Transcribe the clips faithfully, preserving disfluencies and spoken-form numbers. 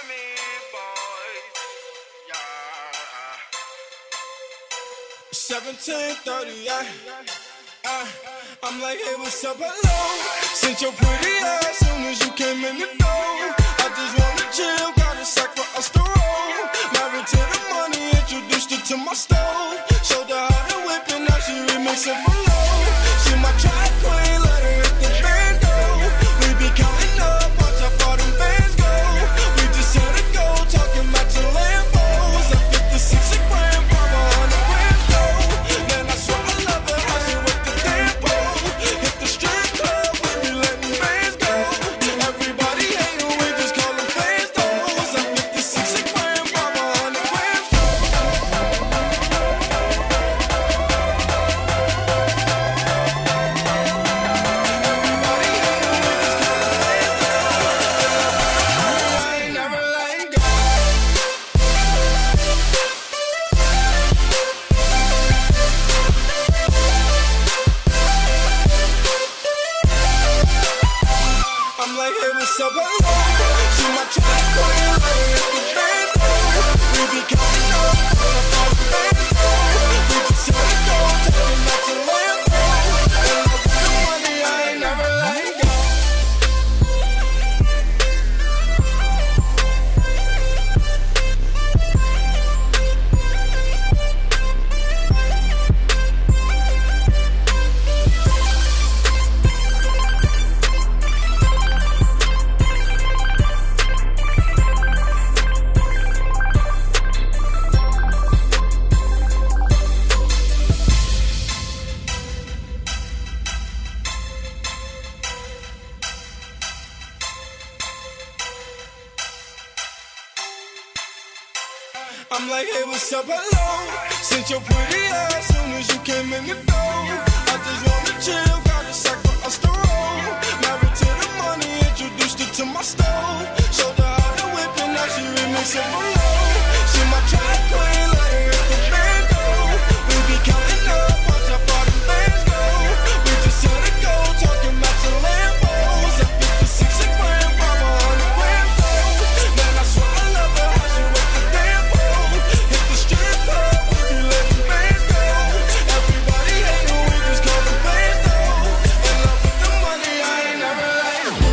seventeen thirty-eight. Uh, I'm like, hey, what's up, hello? Sent your pretty ass soon as you came in the door. I just wanna chill, got a sack for us to roll. Married to the money, introduced her to my stove. Showed her how to whip and now she remixing for low. She my track queen, let her hit the band go. We be counting up, watch how far them bands go. We just had to go, talking about your Lambos. I fifty-six a grand, five hundred grand though. Man, I swear I love her, how she with the tempo. Hit the strip club, we be letting bands go. Everybody hate her, we just call them fans though. I fifty-six a grand, five hundred grand though. I'm like, hey, what's up, hello? She my track queen, let her hit the band go. We be counting up, all about the band go. We just had to go, talking about the Lambo. And I with the money, I ain't never let go. I'm like, hey, what's up, hello? Sent your pretty ass soon as you came in the door. I just wanna chill, got a sack for us to roll. Married to the money, introduced her to my stove. Showed her how to whip and now she remixing for low. She my track queen, let her hit the band go. We be counting up, watch how far them bands go. We just had to go, talking about your Lambos. I fifty-six a grand, five hundred grand though. Man, I swear I love her, how she with the tempo. Hit the strip club, we be letting bands go. Everybody hate her, we just call them fans though. In love with the money, I ain't never let go.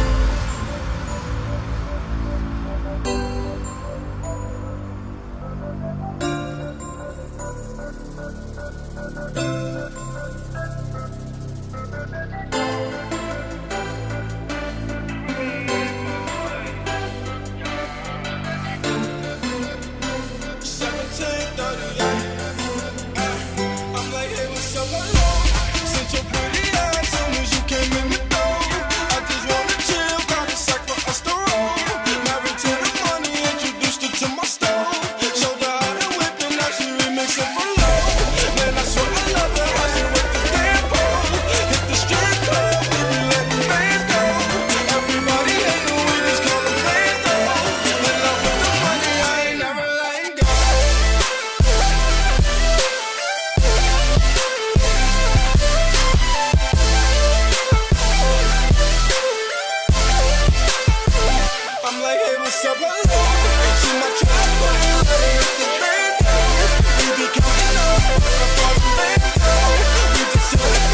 seventeen thirty-eight. Uh, I'm like, hey, what's up, hello? Sent your pretty ass soon as you came in the door. I just wanna chill, got a sack for us to roll. Married to the money, introduced her to my stove. Showed her how to whip and now she remixing for low. Man, I swear I love her, how she with the tempo. Hit the strip club, we be letting bands go. Everybody hate her, we just call them fans though. In love with the money, I ain't never letting go. I'm like, hey, what's up, hello? She my track queen, let her hit the band go. We be counting up, all about the band go. We just had to